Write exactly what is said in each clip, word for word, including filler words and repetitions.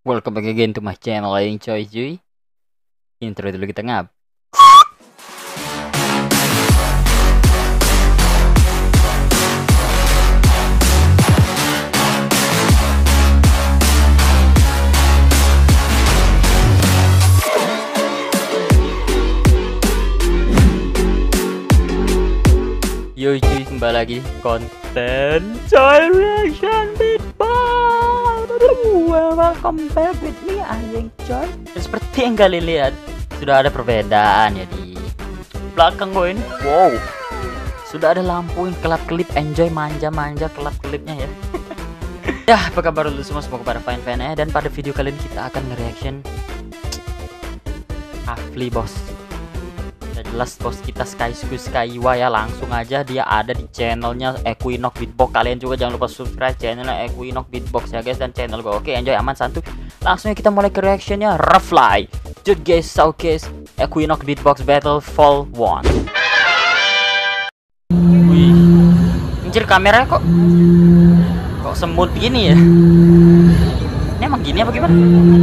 Welcome back again to my channel yang coy cuy. Intro dulu kita ngap. Yo cuy, kembali lagi konten coy reaction beatbox. Welcome back with me Ayeng coy. Dan seperti yang kalian lihat, sudah ada perbedaan ya di belakang gue ini. Wow, sudah ada lampu yang kelap-kelip, enjoy manja-manja kelap-kelipnya ya. Ya, apa kabar dulu semua, semoga pada fine-fine ya. Dan pada video kali ini kita akan nge-reaction Afli bos. Jelas bos kita Sky Skywa ya, langsung aja dia ada di channelnya Equinox Beatbox. Kalian juga jangan lupa subscribe channelnya Equinox Beatbox ya guys, dan channel gue. Oke, enjoy aman santuy. Langsung kita mulai ke reactionnya. Refly Jude guys showcase Equinox Beatbox Battle Fall one. Wih, anjir kamera kok kok semut gini ya. Ini emang gini apa gimana?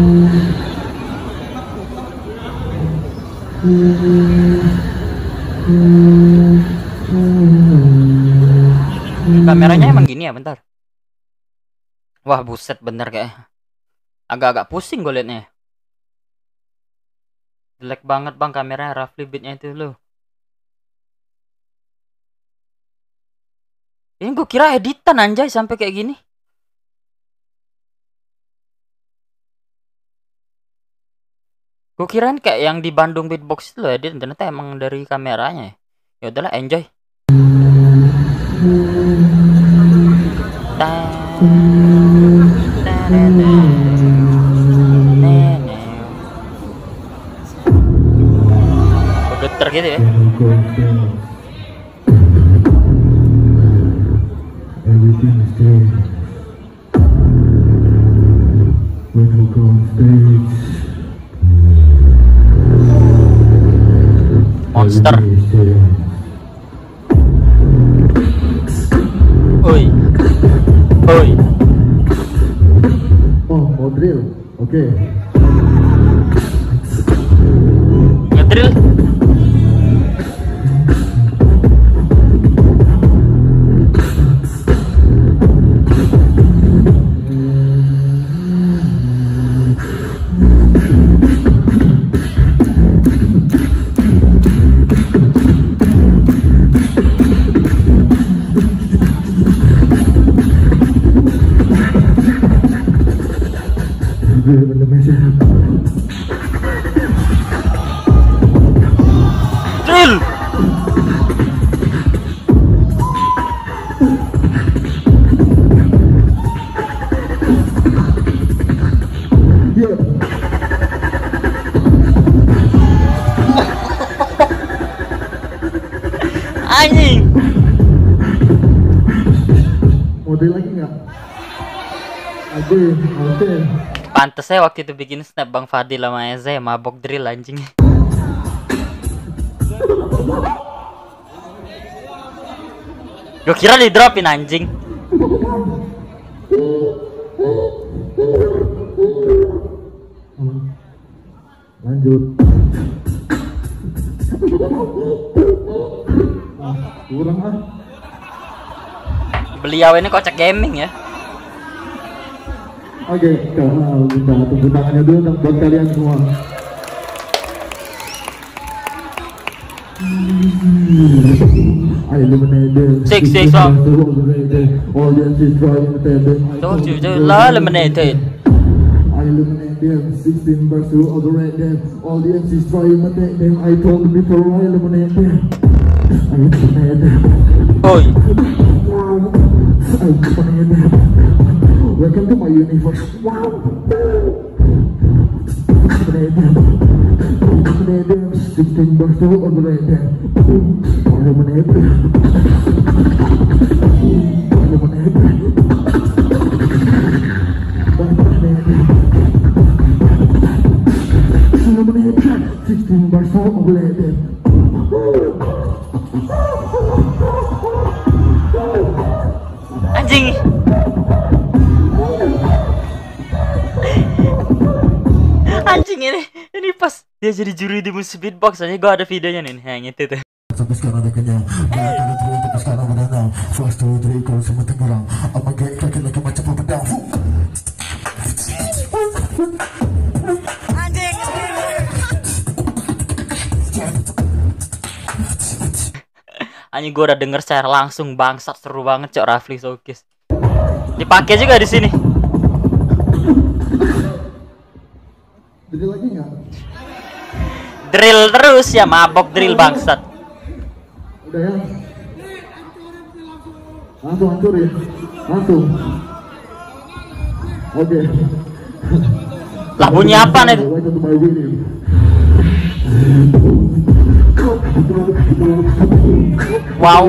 Kameranya emang gini ya, bentar. Wah buset, bener kayak agak-agak pusing gue liatnya. Jelek banget bang kameranya, roughly beatnya itu loh. Ini gue kira editan anjay sampai kayak gini. Gue kirain kayak yang di Bandung Beatbox itu loh edit, ternyata emang dari kameranya. Ya udahlah, enjoy. Geter gitu ya. Monster. Oi. Oi. Oh, mau drill. Oke. Okay. Ngedrill. Drill. Yeah. Anjing. Model lagi nggak? Oke, oke. Pantes saya waktu itu bikin snap Bang Fadil sama Eze mabok drill anjing. Gue kira di dropin anjing. Lanjut. Ah, kurang ah. Beliau ini kocak gaming ya. Oke, kalau minta tepuk tangannya dulu dong buat kalian semua. I eliminated Six six up. Audience is trying to Told you, you eliminated. I eliminated sixteen versus overrated. Audience is trying to take them. I told them before I eliminated. I eliminated. Oi. I eliminated. Welcome to my universe. Wow. Eliminated. sixteen versus overrated. Eliminated. Eliminated. Eliminated. sixteen versus overrated. Anjing. anjing ini. Ini pas dia jadi juri di musik beatbox aja, gue ada videonya nih, yang itu tuh. Sampai sekarang ada kenyang, banyak ada turun tapi sekarang udah nang. Flash two three kalau semua tenggelam, apa gak kakek lagi macam pedang. Anjing. Anjing gue udah denger secara langsung, bangsat seru banget Cok Rafli Showcase. Dipakai juga di sini. Jadi lagi nggak? Drill terus ya, mabok drill bangsat. Udah ya? Langsung hancurin, langsung. Oke. Lah bunyi apa nih? Wow.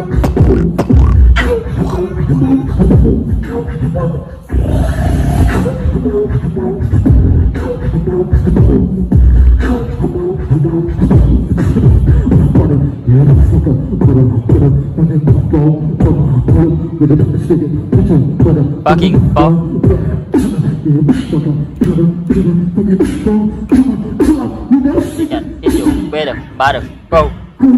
Fucking pop. Ikan, hijau, beda, baru, go.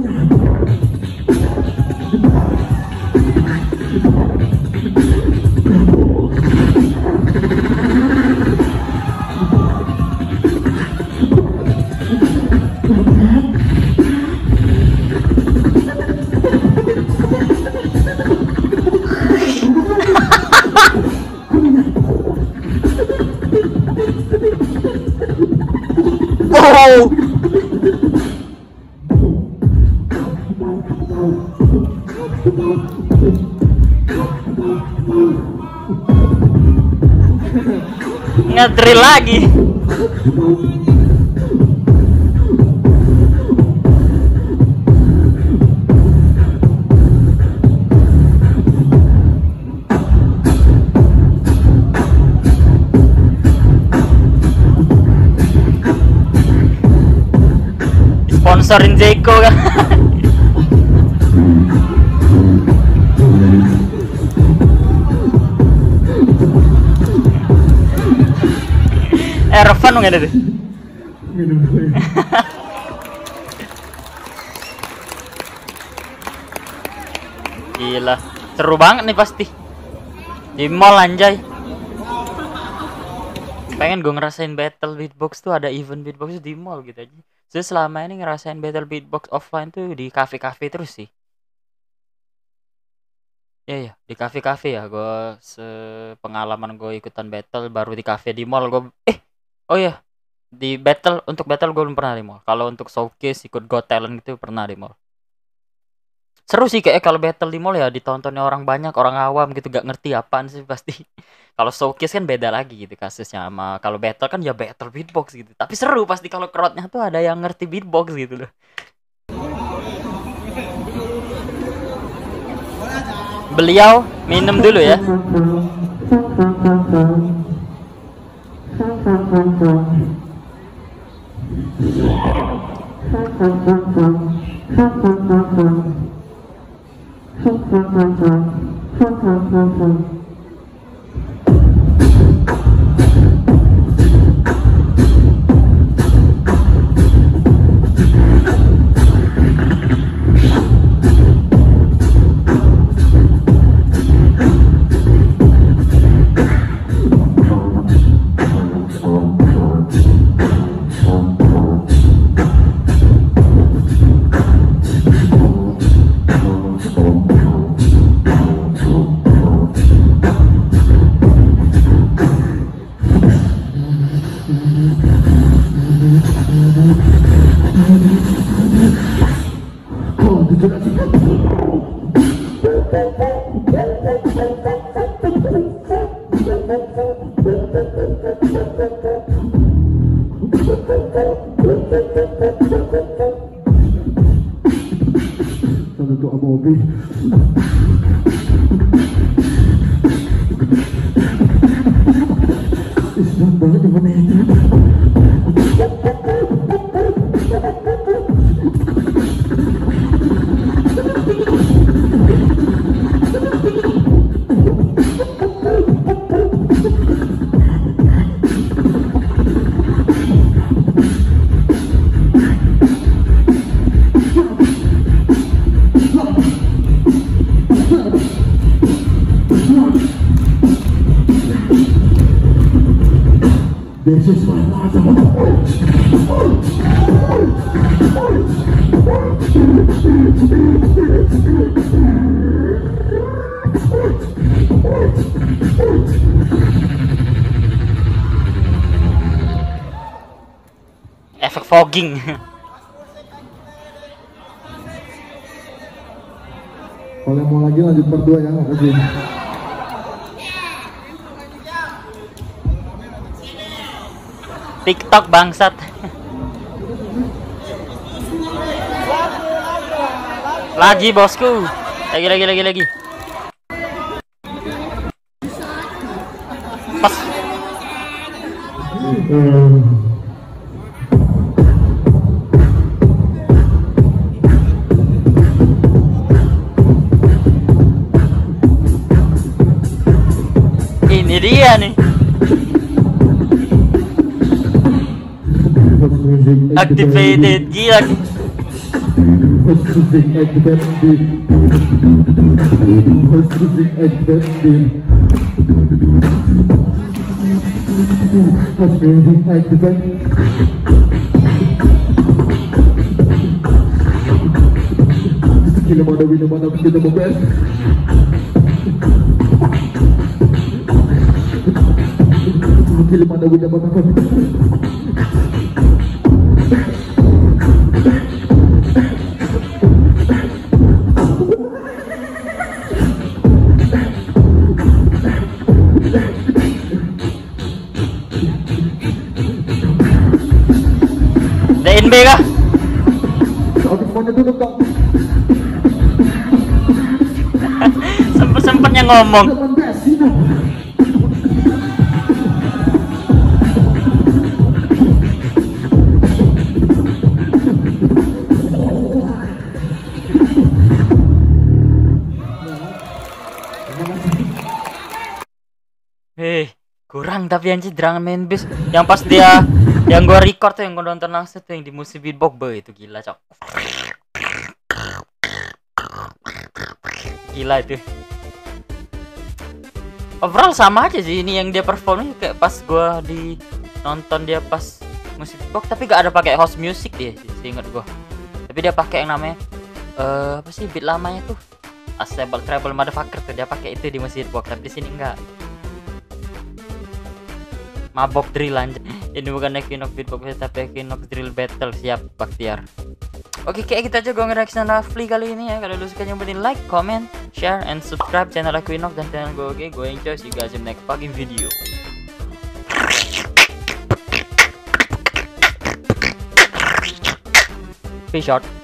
Wow. Ngedrill lagi. Sponsorin Jeko kan. Ervan nggak ada deh. Gila, seru banget nih pasti. Di mall anjay. Pengen gue ngerasain battle beatbox tuh, ada event beatbox di mall gitu aja. Saya selama ini ngerasain battle beatbox offline tuh di kafe-kafe terus sih. Ya ya, di kafe-kafe ya. Gue sepengalaman gue ikutan battle baru di kafe. Di mall gue eh oh ya, di battle untuk battle gue belum pernah di mall. Kalau untuk showcase ikut Got Talent gitu pernah di mall. Seru sih kayak kalau battle di mall ya, ditontonnya orang banyak, orang awam gitu gak ngerti apaan sih pasti. Kalau showcase kan beda lagi gitu kasusnya, sama kalau battle kan ya battle beatbox gitu. Tapi seru pasti kalau crowdnya tuh ada yang ngerti beatbox gitu loh. Beliau minum dulu ya. Untuk Abobi. Islam banget yang mana ini. This is my life. Efek fogging. Kalau mau lagi lanjut part dua ya, makasih. TikTok bangsat. Lagi bosku. Lagi lagi lagi lagi. Pas. Ini dia nih. Activated, gila. Gila mana wina mana kita mau best. Gila mana wina mana D N B kah? Sempet-sempetnya ngomong. Hei, kurang tapi anjir drum main bass yang pas dia yang gua record tuh, yang gua nonton langsung tuh, yang di musik beatbox be, itu gila cok. Gila itu. Overall sama aja sih ini yang dia performnya, kayak pas gua di nonton dia pas musik beatbox, tapi gak ada pakai house music dia, seingat gua. Tapi dia pakai yang namanya uh, apa sih beat lamanya tuh, Assemble Treble Motherfucker tuh, dia pakai itu di musik beatbox, tapi di sini enggak. Mabok drill anjir. Ini bukan Equinox beatbox tapi Equinox drill battle. Siap Baktiar. Oke, kayak gitu aja gue nge-reaction Rafli kali ini ya. Kalau lu suka yang penting like, comment, share, and subscribe channel Equinox dan channel gue. Oke, gue enjoy. See you guys in next fucking video. Peace out.